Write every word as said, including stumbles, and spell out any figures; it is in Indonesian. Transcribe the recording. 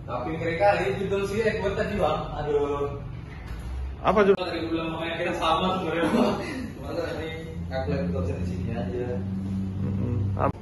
Tapi mereka ini judul sih buat tadi bang. Aduh. Apa tuh? Tadi gue bilang makanya kita sama sebenarnya. Masa ini aku lagi di sini aja. Mm-mm.